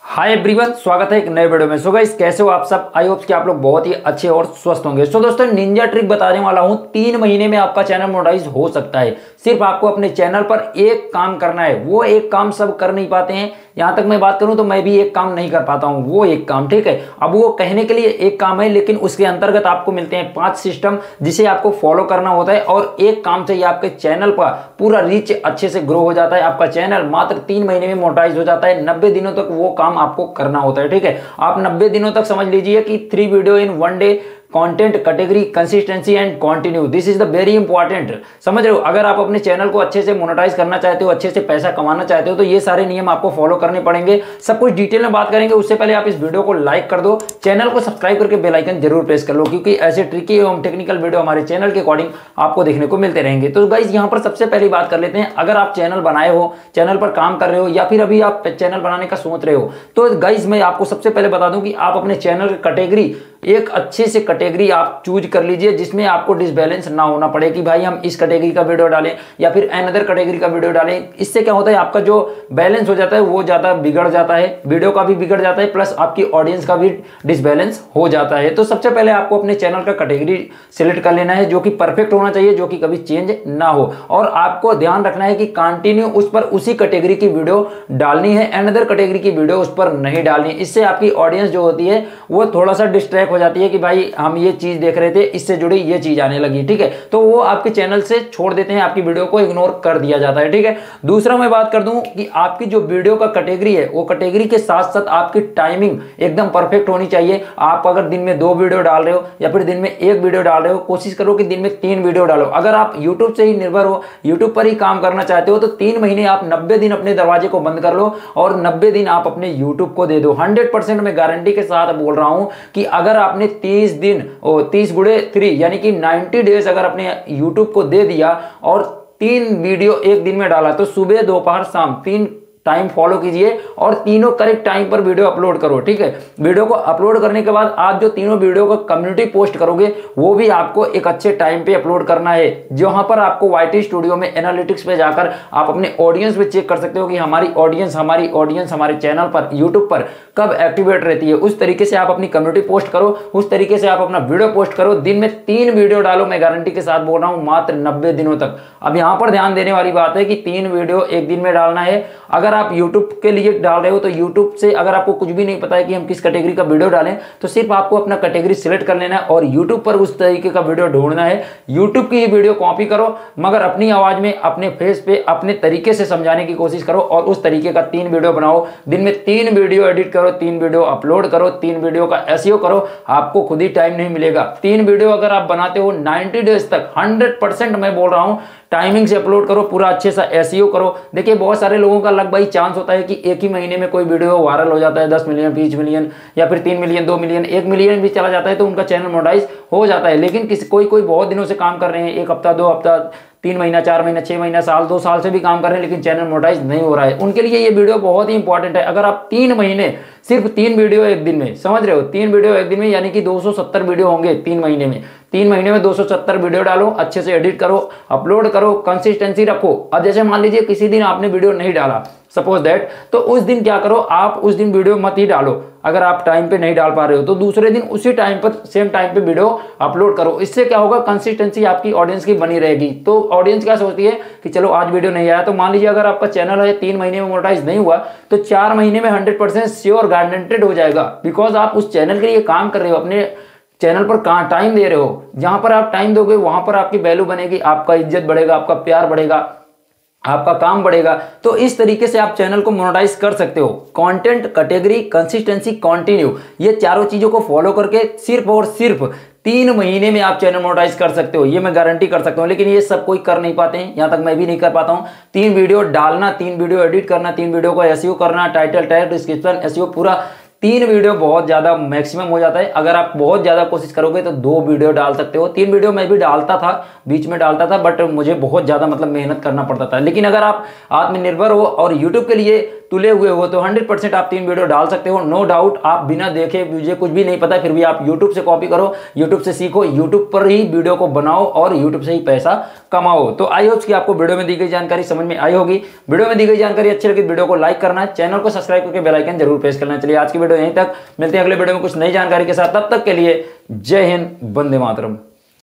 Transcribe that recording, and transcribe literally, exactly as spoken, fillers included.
Hi everyone, स्वागत है एक नए वीडियो में। सो गाइस, कैसे हो आप सब? आई होप कि आप लोग बहुत ही अच्छे और स्वस्थ होंगे। सो दोस्तों, निंजा ट्रिक बताने वाला हूं। तीन महीने में आपका चैनल मोनेटाइज हो सकता है। सिर्फ आपको अपने चैनल पर एक काम करना है। वो एक काम सब कर नहीं पाते हैं। यहां तक मैं बात करूं तो मैं भी एक काम नहीं कर पाता हूं, वो एक काम, ठीक है। अब वो कहने के लिए एक काम है, लेकिन उसके अंतर्गत आपको मिलते हैं पांच सिस्टम जिसे आपको फॉलो करना होता है और एक काम से ही आपके चैनल पर पूरा रीच अच्छे से ग्रो हो जाता है। आपका चैनल मात्र तीन महीने में मोनेटाइज हो जाता है। नब्बे दिनों तक वो काम आपको करना होता है, ठीक है। आप नब्बे दिनों तक समझ लीजिए कि three video in one day, content, category, consistency and continue, this is the very important. समझ रहे हो? अगर आप अपने चैनल को अच्छे से मोनेटाइज करना चाहते हो, अच्छे से पैसा कमाना चाहते हो, तो ये सारे नियम आपको फॉलो करने पड़ेंगे। सब कुछ डिटेल में बात करेंगे। उससे पहले आप इस वीडियो को लाइक कर दो, चैनल को सब्सक्राइब करके बेल आइकन जरूर प्रेस कर लो, क्योंकि ऐसे ट्रिकी एवं टेक्निकल वीडियो हमारे चैनल के अकॉर्डिंग आपको देखने को मिलते रहेंगे। तो गाइस, यहाँ पर सबसे पहली बात कर लेते हैं। अगर आप चैनल बनाए हो, चैनल पर काम कर रहे हो, या फिर अभी आप चैनल बनाने का सोच रहे हो, तो गाइस मैं आपको सबसे पहले बता दूं कि आप अपने चैनल की कैटेगरी, एक अच्छे से कैटेगरी आप चूज कर लीजिए जिसमें आपको डिसबैलेंस ना होना पड़े कि भाई हम इस कैटेगरी का वीडियो डालें या फिर अनदर कैटेगरी का वीडियो डालें। इससे क्या होता है, आपका जो बैलेंस हो जाता है वो ज्यादा बिगड़ जाता है, वीडियो का भी बिगड़ जाता है, प्लस आपकी ऑडियंस का भी डिसबैलेंस हो जाता है। तो सबसे पहले आपको अपने चैनल का कैटेगरी सिलेक्ट कर लेना है, जो कि परफेक्ट होना चाहिए, जो कि कभी चेंज ना हो। और आपको ध्यान रखना है कि कंटिन्यू उस पर उसी कैटेगरी की वीडियो डालनी है, अनदर कैटेगरी की वीडियो उस पर नहीं डालनी। इससे आपकी ऑडियंस जो होती है वो थोड़ा सा डिस्ट्रैक्ट हो जाती है कि भाई हम ये चीज देख रहे थे, इससे जुड़ी ये चीज आने लगी, ठीक है। तो वो आपके चैनल से छोड़ देते हैं, आपकी वीडियो को इग्नोर कर दिया जाता है, ठीक है। दूसरा मैं बात कर दूं कि आपकी जो वीडियो का कैटेगरी है, वो कैटेगरी के साथ साथ आपकी टाइमिंग एकदम परफेक्ट होनी चाहिए। आप अगर दिन में दो वीडियो डाल रहे हो या फिर दिन में एक वीडियो डाल रहे हो, कोशिश करो कि दिन में तीन वीडियो डालो। अगर आप यूट्यूब से ही निर्भर हो, यूट्यूब पर ही काम करना चाहते हो, तो तीन महीने आप नब्बे दिन अपने दरवाजे को बंद कर लो और नब्बे दिन आप अपने यूट्यूब को दे दो। हंड्रेड परसेंट मैं गारंटी के साथ बोल रहा हूं कि अगर आपने तीस दिन और तीस गुड़े थ्री यानी कि नाइन्टी डेज अगर अपने YouTube को दे दिया और तीन वीडियो एक दिन में डाला, तो सुबह दोपहर शाम तीन टाइम फॉलो कीजिए और तीनों करेक्ट टाइम पर वीडियो अपलोड करो, ठीक है। वीडियो को अपलोड करने के बाद आप जो तीनों वीडियो को कम्युनिटी पोस्ट करोगे, वो भी आपको एक अच्छे टाइम पे अपलोड करना है, जहां पर आपको वाईटी स्टूडियो में एनालिटिक्स पे जाकर आप अपने ऑडियंस पे चेक कर सकते हो कि हमारी ऑडियंस हमारी ऑडियंस हमारे चैनल पर, यूट्यूब पर कब एक्टिवेट रहती है। उस तरीके से आप अपनी कम्युनिटी पोस्ट करो, उस तरीके से आप अपना वीडियो पोस्ट करो। दिन में तीन वीडियो डालो, मैं गारंटी के साथ बोल रहा हूं, मात्र नब्बे दिनों तक। अब यहां पर ध्यान देने वाली बात है कि तीन वीडियो एक दिन में डालना है। अगर आप YouTube के लिए डाल रहे हो, तो YouTube से अगर आपको कुछ भी नहीं पता है कि हम किस कैटेगरी का वीडियो डालें, तो सिर्फ आपको अपना कैटेगरी सिलेक्ट कर लेना है और YouTube पर उस तरीके का वीडियो ढूंढना है। YouTube की ही वीडियो कॉपी करो, मगर अपनी आवाज में, अपने फेस पे, अपने तरीके से समझाने की कोशिश करो और उस तरीके का तीन वीडियो बनाओ। दिन में तीन वीडियो एडिट करो, तीन वीडियो अपलोड करो, तीन वीडियो का एसईओ करो। आपको खुद ही टाइम नहीं मिलेगा। तीन वीडियो अगर आप बनाते हो नाइन्टी डेज तक, हंड्रेड परसेंट मैं बोल रहा हूं, टाइमिंग से अपलोड करो, पूरा अच्छे से एसईओ करो। देखिए, बहुत सारे लोगों का लग भाई चांस होता है कि एक ही महीने में कोई वीडियो वायरल हो जाता है, दस मिलियन, बीस मिलियन या फिर तीन मिलियन, दो मिलियन, एक मिलियन भी चला जाता है, तो उनका चैनल मोनेटाइज हो जाता है। लेकिन किसी कोई कोई बहुत दिनों से काम कर रहे हैं, एक हफ्ता, दो हफ्ता, तीन महीना, चार महीना, छह महीना, साल, दो साल से भी काम कर रहे हैं, लेकिन चैनल मोनेटाइज नहीं हो रहा है। उनके लिए ये वीडियो बहुत ही इंपॉर्टेंट है। अगर आप तीन महीने सिर्फ तीन वीडियो एक दिन में, समझ रहे हो, तीन वीडियो एक दिन में यानी कि दो सौ सत्तर वीडियो होंगे तीन महीने में। तीन महीने में दो सौ सत्तर वीडियो डालो, अच्छे से एडिट करो, अपलोड करो, कंसिस्टेंसी रखो। अब जैसे मान लीजिए किसी दिन आपने वीडियो नहीं डाला, सपोज दैट, तो उस दिन क्या करो, आप उस दिन वीडियो मत ही डालो। अगर आप टाइम पे नहीं डाल पा रहे हो, तो दूसरे दिन उसी टाइम पर, सेम टाइम पे वीडियो अपलोड करो। इससे क्या होगा, कंसिस्टेंसी आपकी ऑडियंस की बनी रहेगी। तो ऑडियंस क्या सोचती है कि चलो आज वीडियो नहीं आया, तो मान लीजिए अगर आपका चैनल है तीन महीने में मोनेटाइज नहीं हुआ, तो चार महीने में हंड्रेड परसेंट श्योर गारंटेड हो जाएगा। बिकॉज आप उस चैनल के लिए काम कर रहे हो, अपने चैनल पर कहां टाइम दे रहे हो। जहां पर आप टाइम दोगे वहां पर आपकी वैल्यू बनेगी, आपका इज्जत बढ़ेगा, आपका प्यार बढ़ेगा, आपका काम बढ़ेगा। तो इस तरीके से आप चैनल को मोनेटाइज कर सकते हो। कंटेंट, कैटेगरी, कंसिस्टेंसी, कंटिन्यू, ये चारों चीजों को फॉलो करके सिर्फ और सिर्फ तीन महीने में आप चैनल मोनेटाइज कर सकते हो। ये मैं गारंटी कर सकता हूं, लेकिन ये सब कोई कर नहीं पाते हैं, यहां तक मैं भी नहीं कर पाता हूं। तीन वीडियो डालना, तीन वीडियो एडिट करना, तीन वीडियो को एसईओ करना, टाइटल, टैग, डिस्क्रिप्शन, एसईओ, पूरा तीन वीडियो बहुत ज़्यादा मैक्सिमम हो जाता है। अगर आप बहुत ज़्यादा कोशिश करोगे तो दो वीडियो डाल सकते हो। तीन वीडियो मैं भी डालता था, बीच में डालता था, बट मुझे बहुत ज़्यादा मतलब मेहनत करना पड़ता था। लेकिन अगर आप आत्मनिर्भर हो और यूट्यूब के लिए तुले हुए हो तो हंड्रेड परसेंट आप तीन वीडियो डाल सकते हो, नो डाउट। आप बिना देखे, मुझे कुछ भी नहीं पता फिर भी आप यूट्यूब से कॉपी करो, यूट्यूब से सीखो, यूट्यूब पर ही वीडियो को बनाओ और यूट्यूब से ही पैसा कमाओ। तो आई होप कि आपको वीडियो में दी गई जानकारी समझ में आई होगी। वीडियो में दी गई जानकारी अच्छी लगी, वीडियो को लाइक करना, चैनल को सब्सक्राइब करके बेल आइकन जरूर प्रेस करना। चलिए आज की वीडियो यहीं तक, मिलते हैं अगले वीडियो में कुछ नई जानकारी के साथ। तब तक के लिए जय हिंद, वंदे मातरम।